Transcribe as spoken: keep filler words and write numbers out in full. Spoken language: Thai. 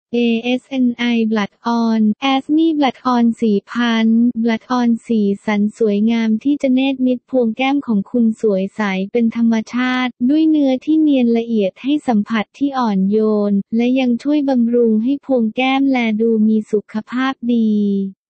เอ เอส เอ็น ไอ Blood On แอสมี่ Blood On สีพันธุ์ Blood On สีสันสวยงามที่จะเนตรมิตรพวงแก้มของคุณสวยใสเป็นธรรมชาติด้วยเนื้อที่เนียนละเอียดให้สัมผัสที่อ่อนโยนและยังช่วยบำรุงให้พวงแก้มแลดูมีสุขภาพดี